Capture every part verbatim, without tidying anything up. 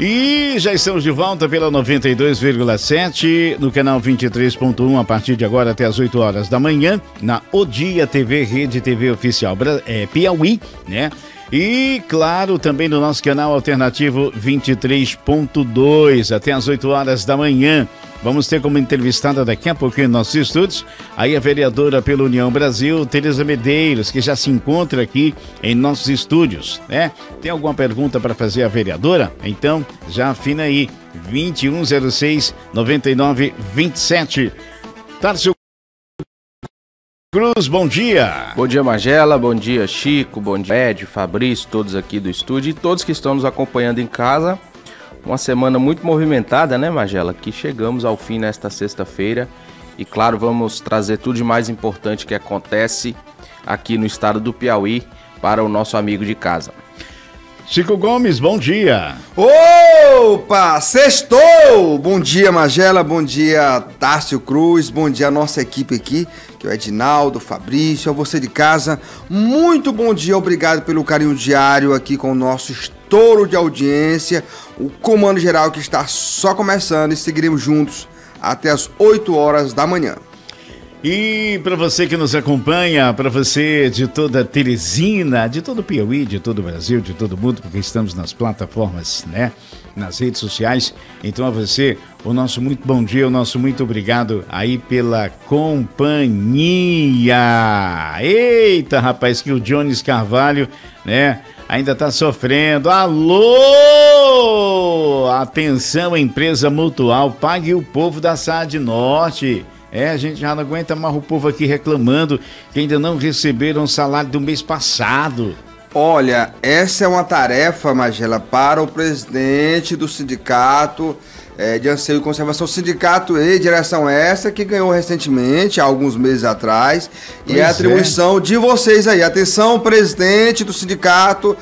E já estamos de volta pela noventa e dois vírgula sete, no canal vinte e três ponto um, a partir de agora até as oito horas da manhã, na O Dia T V, Rede T V Oficial é, Piauí, né? E, claro, também no nosso canal alternativo vinte e três ponto dois, até as oito horas da manhã. Vamos ter como entrevistada daqui a pouquinho em nossos estúdios, aí a vereadora pela União Brasil, Tereza Medeiros, que já se encontra aqui em nossos estúdios, né? Tem alguma pergunta para fazer à vereadora? Então, já afina aí, vinte e um zero seis, noventa e nove vinte e sete. Tárcio Cruz, bom dia. Bom dia, Magela, bom dia, Chico, bom dia, Ed, Fabrício, todos aqui do estúdio e todos que estão nos acompanhando em casa. Uma semana muito movimentada, né, Magela? Que chegamos ao fim nesta sexta-feira e, claro, vamos trazer tudo de mais importante que acontece aqui no estado do Piauí para o nosso amigo de casa. Chico Gomes, bom dia. Opa, sextou! Bom dia, Magela, bom dia, Tárcio Cruz, bom dia a nossa equipe aqui, que é o Edinaldo, Fabrício, a você de casa. Muito bom dia, obrigado pelo carinho diário aqui com o nosso estouro de audiência, o Comando Geral que está só começando e seguiremos juntos até as oito horas da manhã. E para você que nos acompanha, para você de toda Teresina, de todo o Piauí, de todo o Brasil, de todo o mundo, porque estamos nas plataformas, né? Nas redes sociais. Então a você, o nosso muito bom dia, o nosso muito obrigado aí pela companhia. Eita, rapaz, que o Jones Carvalho, né? Ainda tá sofrendo. Alô! Atenção, empresa Mutual, pague o povo da S A D Norte. É, a gente já não aguenta mais o povo aqui reclamando que ainda não receberam o salário do mês passado. Olha, essa é uma tarefa, Magela, para o presidente do sindicato é, de Anseio e Conservação, sindicato e direção essa que ganhou recentemente, há alguns meses atrás, pois e é a atribuição é. de vocês aí. Atenção, presidente do sindicato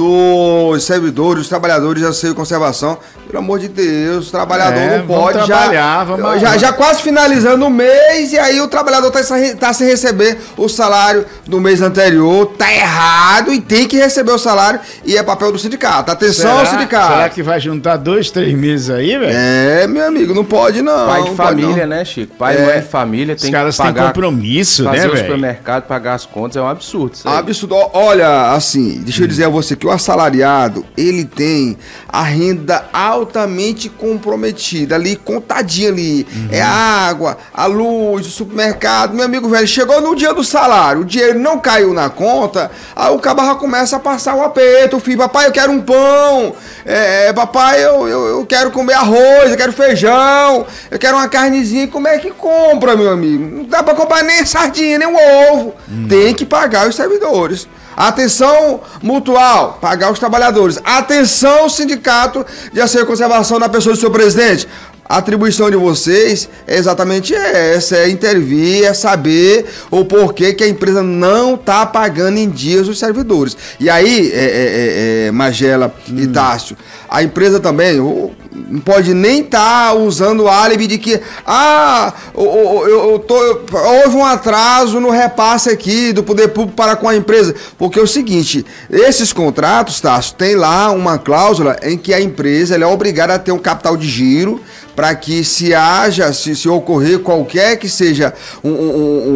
dos servidores, dos trabalhadores de Anseio e Conservação, pelo amor de Deus, o trabalhador é, não pode já, vamos já, já quase finalizando o mês e aí o trabalhador está tá sem receber o salário do mês anterior, tá errado e tem que receber o salário e é papel do sindicato. Atenção, será, sindicato. Será que vai juntar dois, três meses aí, velho? É, meu amigo, não pode não. Pai de família, né, Chico? Pai e é. mãe de família tem Os caras que pagar, têm compromisso, fazer né, velho? Fazer o supermercado, pagar as contas, é um absurdo isso aí. Absurdo. Olha, assim, deixa hum. eu dizer a você que o assalariado, ele tem a renda altamente comprometida ali, contadinha ali. Uhum. É a água, a luz, o supermercado. Meu amigo velho, chegou no dia do salário, o dinheiro não caiu na conta, aí o cabarra começa a passar o aperto. O filho, papai, eu quero um pão. É, papai, eu, eu, eu quero comer arroz, eu quero feijão, eu quero uma carnezinha. Como é que compra, meu amigo? Não dá pra comprar nem sardinha, nem um ovo. Hum. Tem que pagar os servidores. Atenção, Mutual, pagar os trabalhadores. Atenção, sindicato de Anseio e Conservação na pessoa do seu presidente. A atribuição de vocês é exatamente essa, é intervir, é saber o porquê que a empresa não está pagando em dias os servidores. E aí, é, é, é, Magela hum. e Tárcio, a empresa também não pode nem estar tá usando o álibi de que ah, eu, eu, eu tô, houve um atraso no repasse aqui do poder público para com a empresa. Porque é o seguinte, esses contratos, Tárcio, tem lá uma cláusula em que a empresa ela é obrigada a ter um capital de giro para que se haja, se, se ocorrer qualquer que seja um, um,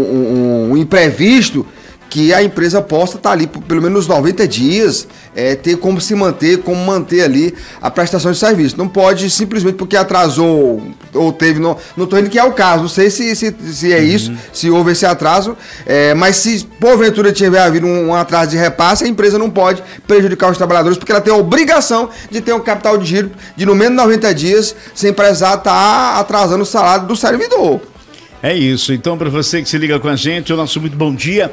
um, um imprevisto, que a empresa possa estar ali por pelo menos noventa dias, é, ter como se manter, como manter ali a prestação de serviço. Não pode simplesmente porque atrasou ou teve, não estou dizendo que é o caso, não sei se, se, se é isso, uhum. se houve esse atraso, é, mas se porventura tiver havido um, um atraso de repasse, a empresa não pode prejudicar os trabalhadores, porque ela tem a obrigação de ter um capital de giro de no menos noventa dias, sem precisar estar atrasando o salário do servidor. É isso, então para você que se liga com a gente, o nosso muito bom dia.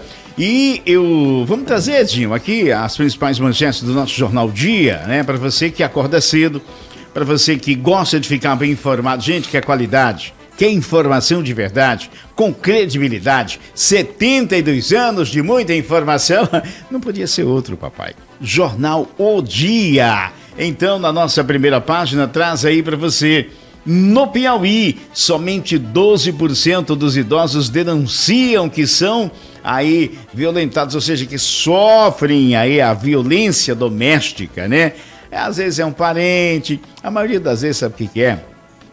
E eu vamos trazer, Edinho, aqui as principais manchetes do nosso Jornal Dia, né? Para você que acorda cedo, para você que gosta de ficar bem informado, gente, que é qualidade, que é informação de verdade, com credibilidade, setenta e dois anos de muita informação, não podia ser outro, papai. Jornal O Dia. Então, na nossa primeira página, traz aí para você. No Piauí, somente doze por cento dos idosos denunciam que são aí violentados, ou seja, que sofrem aí a violência doméstica, né? É, às vezes é um parente, a maioria das vezes sabe o que, que é?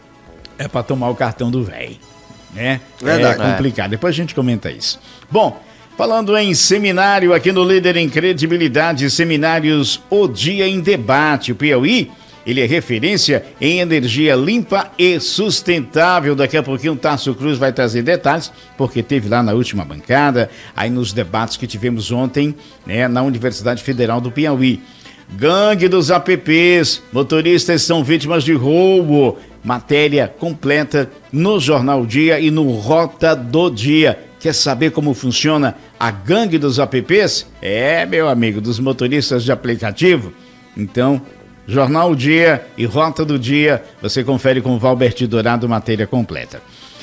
É para tomar o cartão do velho, né? Verdade. É complicado, depois a gente comenta isso. Bom, falando em seminário aqui no Líder em Credibilidade, Seminários O Dia em Debate, o Piauí, ele é referência em energia limpa e sustentável. Daqui a pouquinho o Tássio Cruz vai trazer detalhes, porque teve lá na última bancada, aí nos debates que tivemos ontem, né, na Universidade Federal do Piauí. Gangue dos apps, motoristas são vítimas de roubo. Matéria completa no Jornal Dia e no Rota do Dia. Quer saber como funciona a gangue dos apps? É, meu amigo, dos motoristas de aplicativo? Então, Jornal Dia e Rota do Dia, você confere com o Valberti Dourado, matéria completa.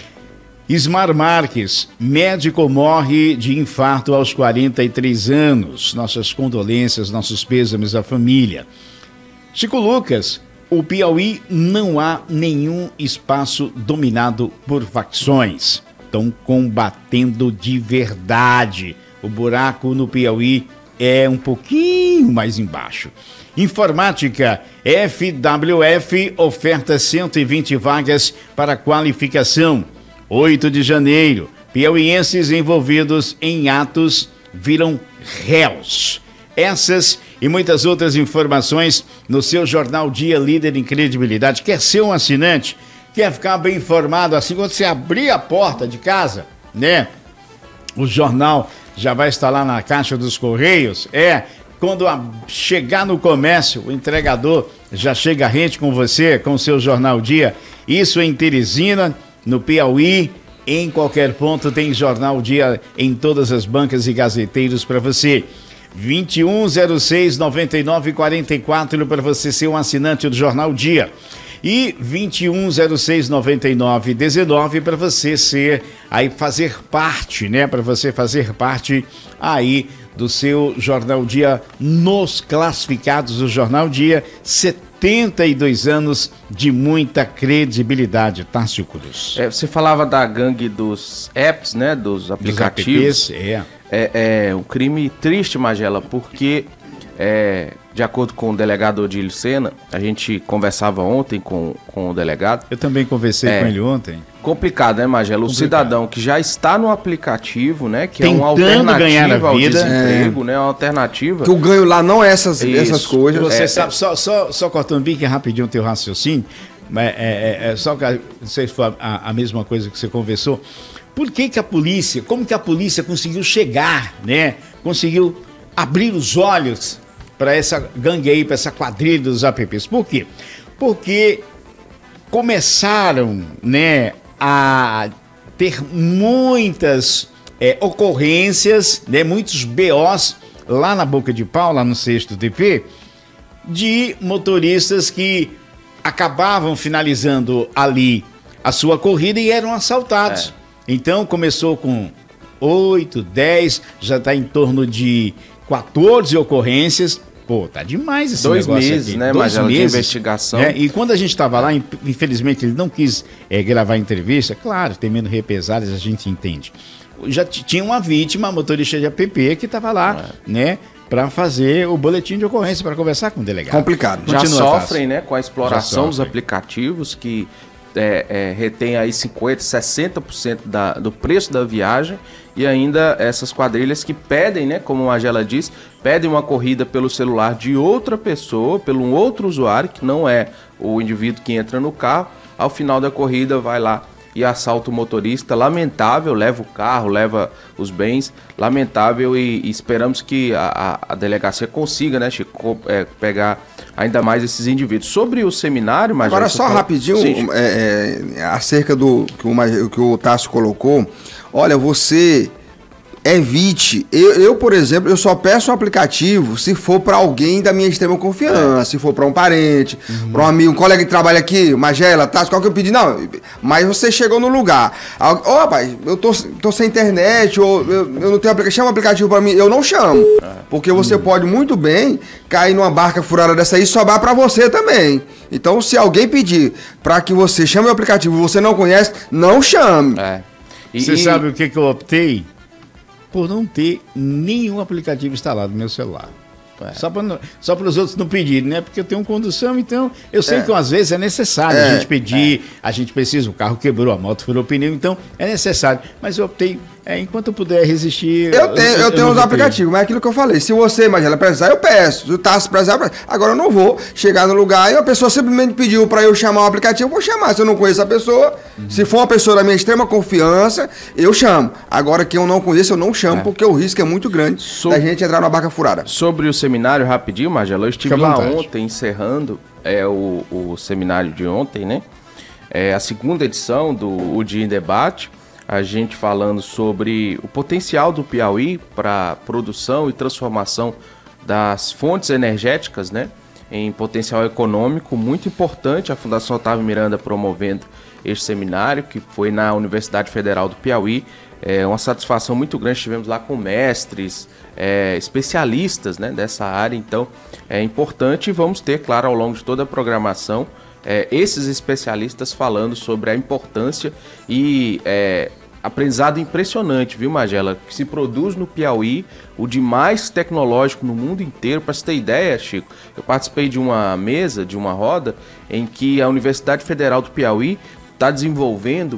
Ismar Marques, médico morre de infarto aos quarenta e três anos. Nossas condolências, nossos pêsames à família. Chico Lucas, o Piauí não há nenhum espaço dominado por facções. Estão combatendo de verdade. O buraco no Piauí é um pouquinho mais embaixo. Informática, F W F oferta cento e vinte vagas para qualificação. oito de janeiro, piauienses envolvidos em atos viram réus. Essas e muitas outras informações no seu Jornal Dia, Líder em Credibilidade. Quer ser um assinante? Quer ficar bem informado assim quando você abrir a porta de casa, né? O jornal já vai estar lá na caixa dos Correios. É, quando a, chegar no comércio, o entregador já chega rente com você, com o seu Jornal Dia. Isso em Teresina, no Piauí, em qualquer ponto tem Jornal Dia em todas as bancas e gazeteiros para você. vinte e um zero seis, noventa e nove, quarenta e quatro para você ser um assinante do Jornal Dia. E vinte e um zero seis, noventa e nove, dezenove para você ser aí fazer parte, né? Para você fazer parte aí do seu Jornal Dia nos classificados do Jornal Dia, setenta e dois anos de muita credibilidade, Tássio Cruz. É, você falava da gangue dos apps, né? Dos aplicativos. Dos apps, é. É, é um crime triste, Magela, porque é, de acordo com o delegado Odílio Sena, a gente conversava ontem com, com o delegado. Eu também conversei é, com ele ontem. Complicado, né, Magela? O complicado. Cidadão que já está no aplicativo, né? Que tentando é uma alternativa ganhar a vida, ao desemprego, é. né? Uma alternativa. Que o ganho lá não é essas, essas coisas. Você é, sabe, é. Só, só, só cortando bem que rapidinho o teu raciocínio, mas é, é, é só que não sei se foi a, a mesma coisa que você conversou. Por que que a polícia, como que a polícia conseguiu chegar, né? Conseguiu abrir os olhos para essa gangue aí, para essa quadrilha dos apps. Por quê? Porque começaram, né, a ter muitas é, ocorrências, né, muitos B Os lá na Boca de Pau, lá no Sexto T P, de motoristas que acabavam finalizando ali a sua corrida e eram assaltados. É. Então começou com oito, dez, já está em torno de quatorze ocorrências. Pô, tá demais esse Dois negócio meses, aqui. né, Dois Magela, meses de investigação. Né? E quando a gente estava lá, infelizmente ele não quis é, gravar a entrevista. Claro, temendo represálias, a gente entende. Já tinha uma vítima, motorista de app, que estava lá, é. né, para fazer o boletim de ocorrência, para conversar com o delegado. Complicado. Já Continua sofrem, fácil. né, com a exploração dos aplicativos que é, é, retém aí cinquenta por cento, sessenta por cento da, do preço da viagem, e ainda essas quadrilhas que pedem, né, como a Magela disse, pedem uma corrida pelo celular de outra pessoa, pelo um outro usuário, que não é o indivíduo que entra no carro. Ao final da corrida vai lá e assalta o motorista. Lamentável, leva o carro, leva os bens, lamentável, e, e esperamos que a, a, a delegacia consiga, né, Chico, é, pegar ainda mais esses indivíduos. Sobre o seminário, Magela... Agora só falou... rapidinho, Sim, é, é, acerca do que o, que o Tássio colocou, olha, você... Evite, eu, eu, por exemplo, eu só peço um aplicativo se for para alguém da minha extrema confiança, é. se for para um parente, uhum. para um amigo, um colega que trabalha aqui, Magela, tá, qual que eu pedi? Não, mas você chegou no lugar. Ó, oh, rapaz, eu tô, tô sem internet, ou eu, eu não tenho aplicativo, chama um aplicativo para mim, eu não chamo. É. Porque você uhum. pode muito bem cair numa barca furada dessa aí e sobrar para você também. Então, se alguém pedir para que você chame o aplicativo e você não conhece, não chame. É. E, você e... sabe o que, que eu optei? Por não ter nenhum aplicativo instalado no meu celular. É. Só para só os outros não pedirem, né? Porque eu tenho condução, então eu sei é. que às vezes é necessário é. a gente pedir, é. a gente precisa, o carro quebrou, a moto furou o pneu, então é necessário. Mas eu optei, é, enquanto eu puder resistir... Eu tenho, eu, eu tenho uns aplicativos, mas é aquilo que eu falei. Se você, Magela, precisar, eu peço. Se o Tasso precisar, eu agora eu não vou chegar no lugar e a pessoa simplesmente pediu para eu chamar o aplicativo, eu vou chamar. Se eu não conheço a pessoa, uhum. se for uma pessoa da minha extrema confiança, eu chamo. Agora que eu não conheço, eu não chamo, é. porque o risco é muito grande so... da gente entrar numa barca furada. Sobre o seminário, rapidinho, Magela, eu estive lá ontem encerrando é, o, o seminário de ontem, né? É a segunda edição do O Dia em Debate, a gente falando sobre o potencial do Piauí para produção e transformação das fontes energéticas, né? Em potencial econômico, muito importante, a Fundação Otávio Miranda promovendo este seminário, que foi na Universidade Federal do Piauí. É uma satisfação muito grande, estivemos lá com mestres, é, especialistas, né, dessa área, então é importante e vamos ter, claro, ao longo de toda a programação, é, esses especialistas falando sobre a importância e é, aprendizado impressionante, viu, Magela, que se produz no Piauí, o de mais tecnológico no mundo inteiro. Para você ter ideia, Chico, eu participei de uma mesa, de uma roda, em que a Universidade Federal do Piauí está desenvolvendo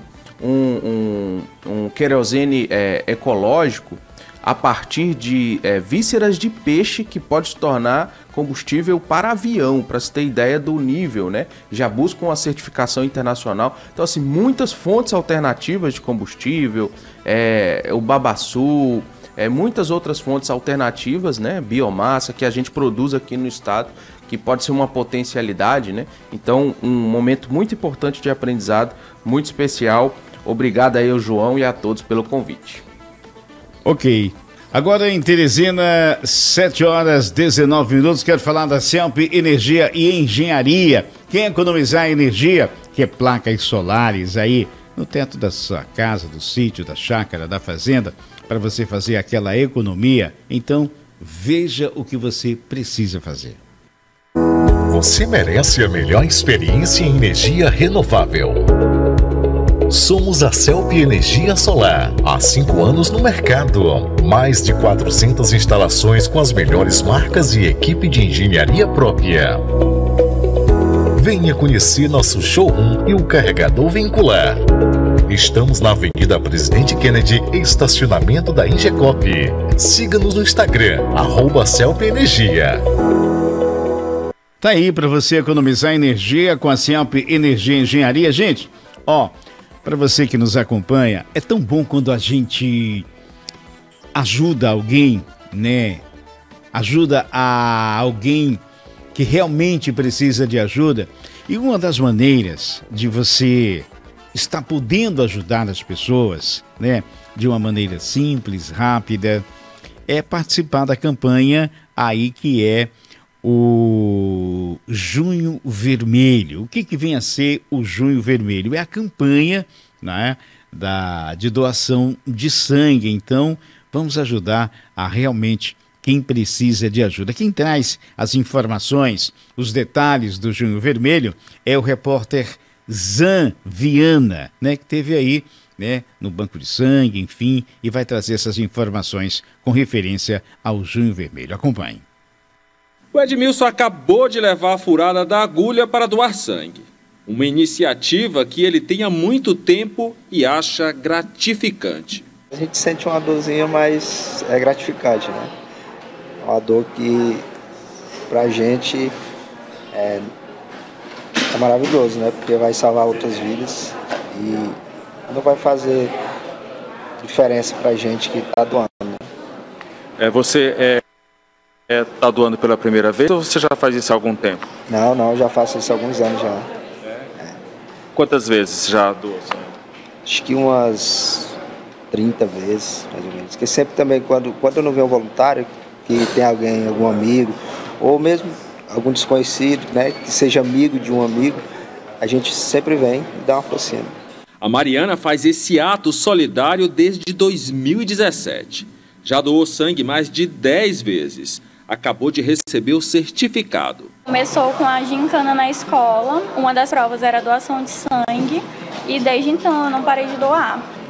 um, um, um querosene é, ecológico a partir de é, vísceras de peixe que pode se tornar combustível para avião, para se ter ideia do nível, né? Já buscam a certificação internacional. Então, assim, muitas fontes alternativas de combustível, é, o babaçu, é, muitas outras fontes alternativas, né? Biomassa que a gente produz aqui no estado, que pode ser uma potencialidade, né? Então, um momento muito importante de aprendizado, muito especial. Obrigado aí ao João e a todos pelo convite. Ok. Agora em Teresina, sete horas e dezenove minutos, quero falar da Celp Energia e Engenharia. Quem economizar energia, que é placas solares aí no teto da sua casa, do sítio, da chácara, da fazenda, para você fazer aquela economia, então veja o que você precisa fazer. Você merece a melhor experiência em energia renovável. Somos a Celp Energia Solar, há cinco anos no mercado. Mais de quatrocentas instalações com as melhores marcas e equipe de engenharia própria. Venha conhecer nosso showroom e o carregador vincular. Estamos na Avenida Presidente Kennedy, estacionamento da Ingecop. Siga-nos no Instagram, arroba Celp Energia. Tá aí para você economizar energia com a Celp Energia e Engenharia. Gente, ó... Para você que nos acompanha, é tão bom quando a gente ajuda alguém, né? Ajuda a alguém que realmente precisa de ajuda. E uma das maneiras de você estar podendo ajudar as pessoas, né? De uma maneira simples, rápida, é participar da campanha aí que é o Junho Vermelho. O que que vem a ser o Junho Vermelho? É a campanha, né, da, de doação de sangue. Então, vamos ajudar a realmente quem precisa de ajuda. Quem traz as informações, os detalhes do Junho Vermelho é o repórter Zan Viana, né, que teve aí, né, no banco de sangue, enfim, e vai trazer essas informações com referência ao Junho Vermelho. Acompanhe. O Edmilson acabou de levar a furada da agulha para doar sangue. Uma iniciativa que ele tem há muito tempo e acha gratificante. A gente sente uma dorzinha, mas é gratificante, né? Uma dor que pra gente é, é maravilhoso, né? Porque vai salvar outras vidas e não vai fazer diferença pra gente que tá doando. Né? É, você é... Está doando pela primeira vez ou você já faz isso há algum tempo? Não, não, eu já faço isso há alguns anos já. É? É. Quantas vezes já doou? Acho que umas trinta vezes, mais ou menos. Porque sempre também, quando, quando eu não vejo um voluntário, que tem alguém, algum amigo, ou mesmo algum desconhecido, né, que seja amigo de um amigo, a gente sempre vem e dá uma forcinha. A Mariana faz esse ato solidário desde dois mil e dezessete. Já doou sangue mais de dez vezes. Acabou de receber o certificado. Começou com a gincana na escola, uma das provas era a doação de sangue e desde então eu não parei de doar.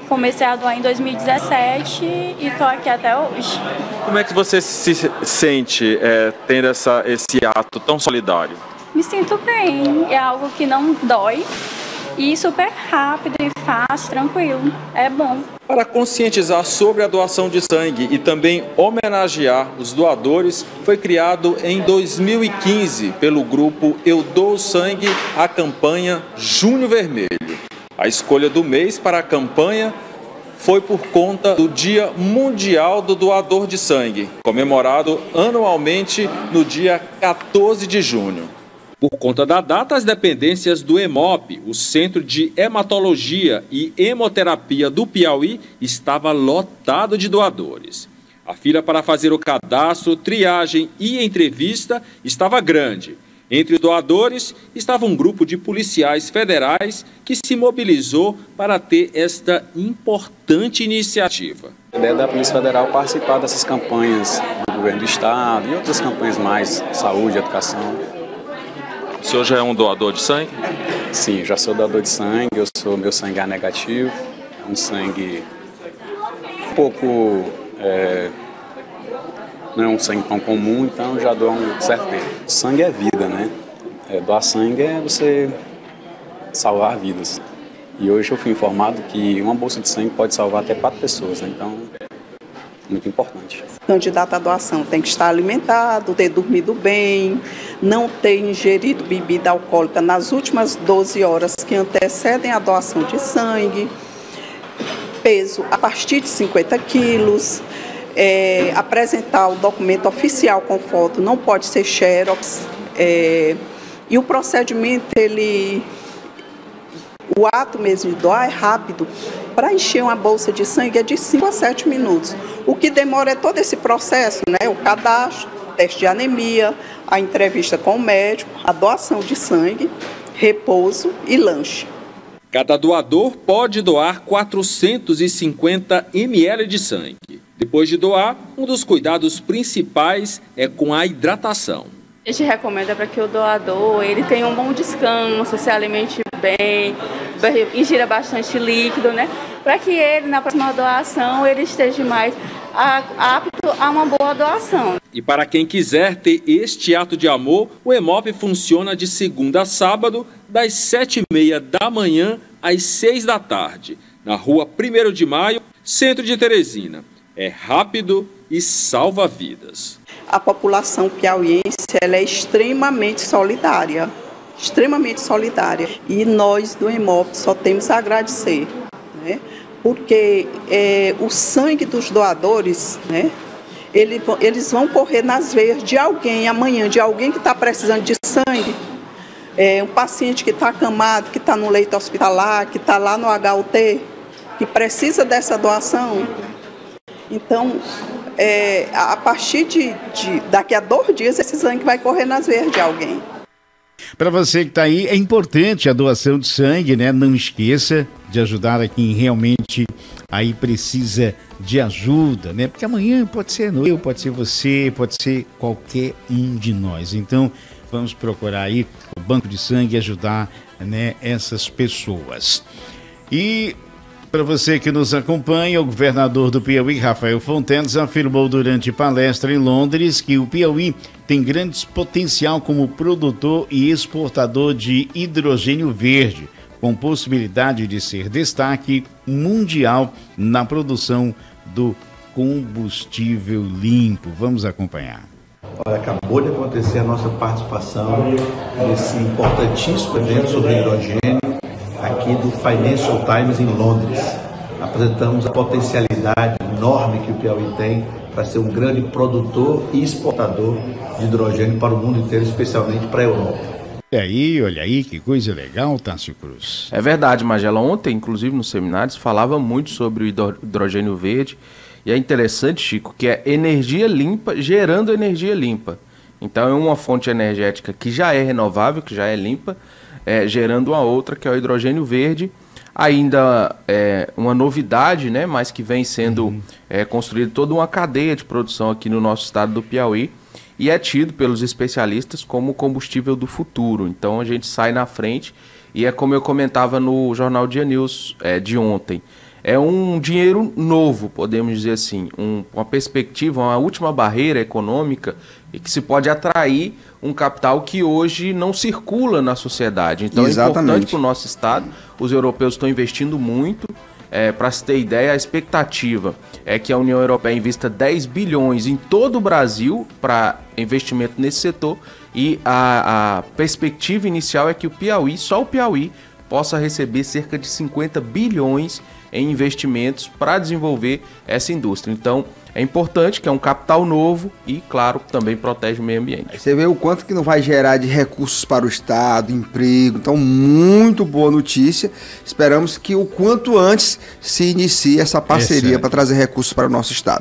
comecei a doar em dois mil e dezessete e tô aqui até hoje. Como é que você se sente é, tendo essa, esse ato tão solidário? Me sinto bem, é algo que não dói e super rápido e fácil, tranquilo, é bom. Para conscientizar sobre a doação de sangue e também homenagear os doadores, foi criado em dois mil e quinze pelo grupo Eu Dou Sangue, a campanha Junho Vermelho. A escolha do mês para a campanha foi por conta do Dia Mundial do Doador de Sangue, comemorado anualmente no dia quatorze de junho. Por conta da data, as dependências do EMOP, o Centro de Hematologia e Hemoterapia do Piauí, estava lotado de doadores. A fila para fazer o cadastro, triagem e entrevista estava grande. Entre os doadores estava um grupo de policiais federais que se mobilizou para ter esta importante iniciativa. A ideia da Polícia Federal é participar dessas campanhas do governo do estado e outras campanhas mais, saúde, educação. O senhor já é um doador de sangue? Sim, já sou doador de sangue, eu sou, meu sangue A negativo, é um sangue um pouco, é, não é um sangue tão comum, então já dou há um certo tempo. Sangue é vida, né? É, doar sangue é você salvar vidas. E hoje eu fui informado que uma bolsa de sangue pode salvar até quatro pessoas, né? Então muito importante. O candidato à doação tem que estar alimentado, ter dormido bem, não ter ingerido bebida alcoólica nas últimas doze horas que antecedem a doação de sangue, peso a partir de cinquenta quilos, é, apresentar o documento oficial com foto, não pode ser xerox, é, e o procedimento, ele, o ato mesmo de doar é rápido. Para encher uma bolsa de sangue é de cinco a sete minutos. O que demora é todo esse processo, né? O cadastro, teste de anemia, a entrevista com o médico, a doação de sangue, repouso e lanche. Cada doador pode doar quatrocentos e cinquenta mililitros de sangue. Depois de doar, um dos cuidados principais é com a hidratação. A gente recomenda para que o doador ele tenha um bom descanso, se alimente bem, ingira bastante líquido, né? Para que ele, na próxima doação, ele esteja mais apto a uma boa doação. E para quem quiser ter este ato de amor, o EMOP funciona de segunda a sábado, das sete e meia da manhã às seis da tarde, na rua primeiro de maio, centro de Teresina. É rápido e salva vidas. A população piauiense ela é extremamente solidária, extremamente solidária. E nós do EMOP só temos a agradecer, né? Porque é, o sangue dos doadores, né? Ele, eles vão correr nas veias de alguém amanhã, de alguém que está precisando de sangue. É, um paciente que está acamado, que está no leito hospitalar, que está lá no H U T, que precisa dessa doação. Então, é, a partir de, de daqui a dois dias, esse sangue vai correr nas veias de alguém. Para você que está aí, é importante a doação de sangue, né? Não esqueça de ajudar a quem realmente aí precisa de ajuda, né? Porque amanhã pode ser eu, pode ser você, pode ser qualquer um de nós. Então, vamos procurar aí o banco de sangue e ajudar, né, essas pessoas. E para você que nos acompanha, o governador do Piauí, Rafael Fonteles, afirmou durante palestra em Londres que o Piauí tem grande potencial como produtor e exportador de hidrogênio verde, com possibilidade de ser destaque mundial na produção do combustível limpo. Vamos acompanhar. Olha, acabou de acontecer a nossa participação nesse importantíssimo evento sobre hidrogênio aqui do Financial Times em Londres. Apresentamos a potencialidade enorme que o Piauí tem para ser um grande produtor e exportador de hidrogênio para o mundo inteiro, especialmente para a Europa. E aí, olha aí, que coisa legal, Tássio Cruz. É verdade, Magela. Ontem, inclusive nos seminários, falava muito sobre o hidrogênio verde. E é interessante, Chico, que é energia limpa gerando energia limpa. Então é uma fonte energética que já é renovável, que já é limpa, é, gerando uma outra, que é o hidrogênio verde. Ainda é uma novidade, né, mas que vem sendo uhum. é, construída toda uma cadeia de produção aqui no nosso estado do Piauí. E é tido pelos especialistas como o combustível do futuro. Então a gente sai na frente e é como eu comentava no Jornal Dia News é, de ontem. é um dinheiro novo, podemos dizer assim, um, uma perspectiva, uma última barreira econômica e que se pode atrair um capital que hoje não circula na sociedade. Então Exatamente. É importante para o nosso estado, os europeus estão investindo muito. É, para se ter ideia, a expectativa é que a União Europeia invista dez bilhões em todo o Brasil para investimento nesse setor e a, a perspectiva inicial é que o Piauí, só o Piauí, possa receber cerca de cinquenta bilhões em investimentos para desenvolver essa indústria. Então, é importante que é um capital novo e, claro, também protege o meio ambiente. Você vê o quanto que não vai gerar de recursos para o Estado, emprego. Então, muito boa notícia. Esperamos que o quanto antes se inicie essa parceria para trazer recursos para o nosso Estado.